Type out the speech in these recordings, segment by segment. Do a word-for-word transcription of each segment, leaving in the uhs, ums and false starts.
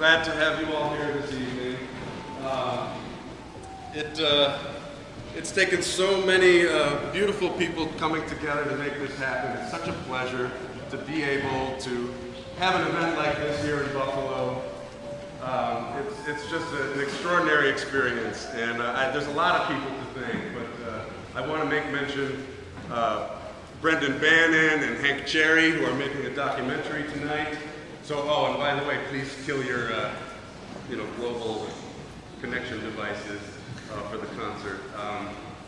glad to have you all here this evening. Uh, it, uh, it's taken so many uh, beautiful people coming together to make this happen. It's such a pleasure to be able to have an event like this here in Buffalo. Um, it's, it's just a, an extraordinary experience, and uh, I, there's a lot of people to thank, but uh, I want to make mention uh, Brendan Bannon and Hank Cherry, who are making a documentary tonight. So, oh, and by the way, please kill your, uh, you know, global connection devices uh, for the concert. Um,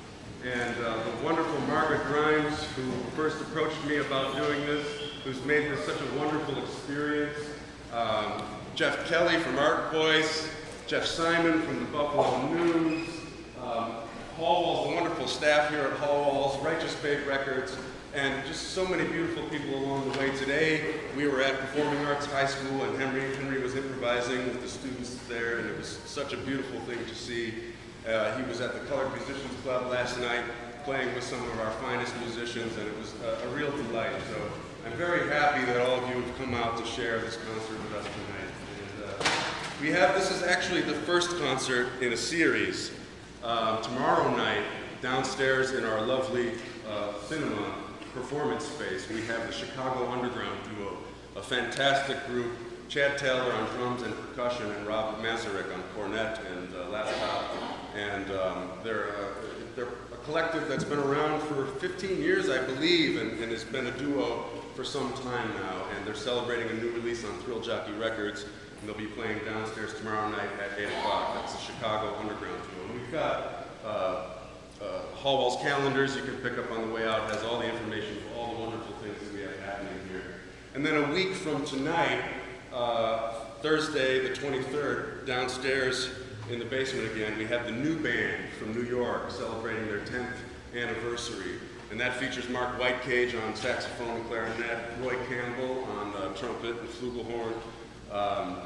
and uh, the wonderful Margaret Grimes, who first approached me about doing this, who's made this such a wonderful experience. Um, Jeff Kelly from Art Voice, Jeff Simon from the Buffalo News, um, Hallwalls, the wonderful staff here at Hallwalls, Righteous Babe Records, and just so many beautiful people along the way. Today, we were at Performing Arts High School, and Henry, Henry was improvising with the students there, and it was such a beautiful thing to see. Uh, he was at the Colored Musicians Club last night, playing with some of our finest musicians, and it was a, a real delight. So I'm very happy that all of you have come out to share this concert with us tonight. And, uh, we have, this is actually the first concert in a series. Um, tomorrow night, downstairs in our lovely uh, cinema performance space, we have the Chicago Underground Duo, a fantastic group, Chad Taylor on drums and percussion, and Rob Mazurek on cornet and uh, laptop. And um, they're, uh, they're a collective that's been around for fifteen years, I believe, and, and has been a duo for some time now. And they're celebrating a new release on Thrill Jockey Records, and they'll be playing downstairs tomorrow night at eight o'clock. That's the Chicago Underground Duo. And we've got uh, Uh, Hallwalls calendars you can pick up on the way out. It has all the information for all the wonderful things that we have happening here. And then a week from tonight, uh, Thursday the twenty-third, downstairs in the basement again, we have the new band from New York celebrating their tenth anniversary. And that features Mark Whitecage on saxophone and clarinet, Roy Campbell on uh, trumpet and flugelhorn, um,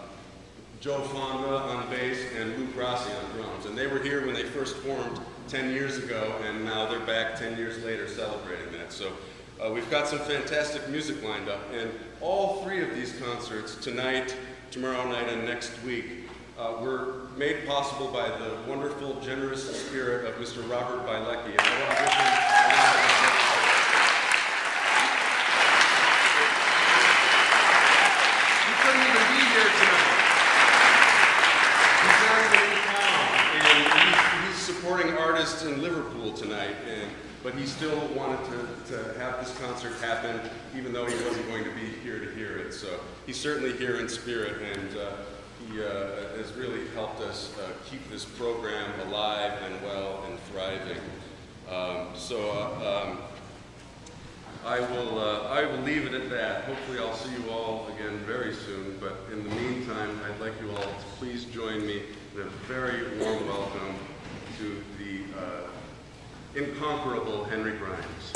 Joe Fonda on bass, and Luke Rossi on drums. And they were here when they first formed ten years ago, and now they're back ten years later celebrating that. So uh, we've got some fantastic music lined up, and all three of these concerts, tonight, tomorrow night, and next week, uh, were made possible by the wonderful, generous spirit of Mister Robert Bilecki. And I want to give him a round of applause. He couldn't even be here tonight. He's not even in town, and he's, he's supporting artists in Liverpool tonight, and, but he still wanted to, to have this concert happen, even though he wasn't going to be here to hear it. So he's certainly here in spirit, and uh, he uh, has really helped us uh, keep this program alive and well and thriving. Um, so uh, um, I will uh, I will leave it at that. Hopefully I'll see you all again very soon, but in the meantime, I'd like you all to please join me in a very warm welcome to the uh, incomparable Henry Grimes.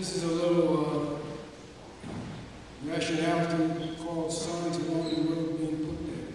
This is a little uh, rationality called signs along the road being put there.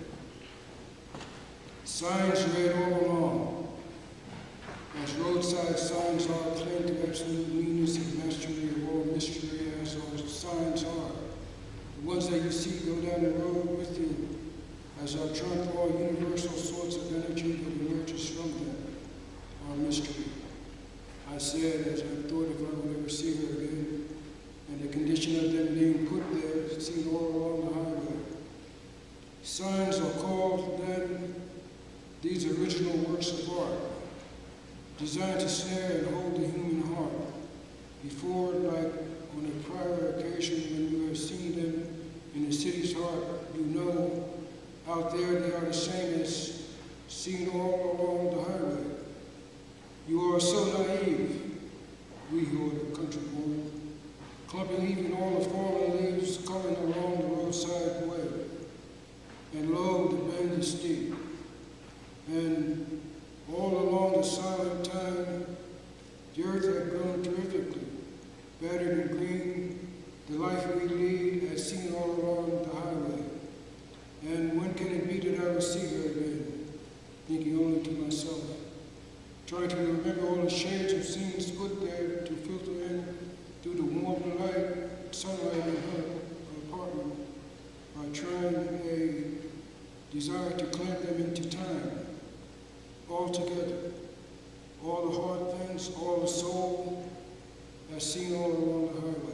Signs read all along, as roadside signs are claimed to absolute meanness and mastery of all mystery, as our signs are. The ones that you see go down the road with you, as our trunk all universal sorts of energy that emerges from them, are mystery. I said, as I thought if I would ever see her again, and the condition of them being put there, seen all along the highway. Signs are called then these original works of art, designed to snare and hold the human heart. Before, like on a prior occasion when you have seen them in the city's heart, you know out there they are the same as seen all along the highway. You are so naive, we who are the country born, clumping even all the fallen leaves coming along the roadside way. And lo, the bend is steep. And all along the silent time, the earth had grown terrifically, battered and green, the life we lead as seen all along the highway. And when can it be that I will see her again? Thinking only to myself, trying to remember all the shades of scenes put there to filter in through the warm light, sunlight in her apartment, by trying a desire to clamp them into time, all together, all the hard things, all the soul, as seen all along the highway.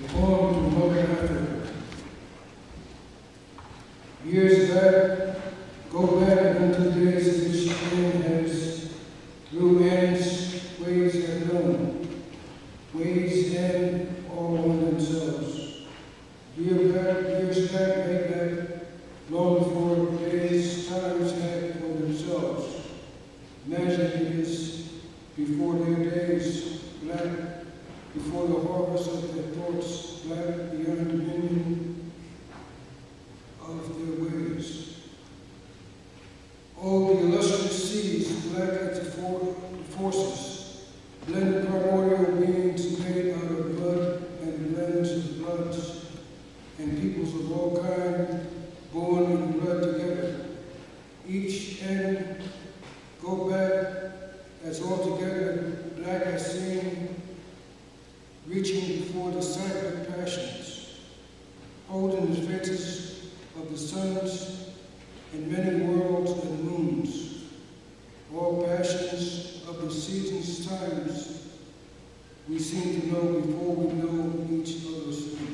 a poem to Mother Africa. Years back, go back into days in which man has, through man's ways have known, ways and all on themselves. Years back, years back, way back, long before days, times had for themselves. Imagine it is before their days, black, before the harvest of their thoughts, black beyond dominion of their ways. Oh, the illustrious seas, black as the for forces, blend primordial beings made out of blood and blends of bloods, and peoples of all kinds born in blood together. Each end go back as altogether black as seen, reaching before the silent passions, holding the faces of the suns and many worlds and moons, all passions of the seasons' times we seem to know before we know each other's names.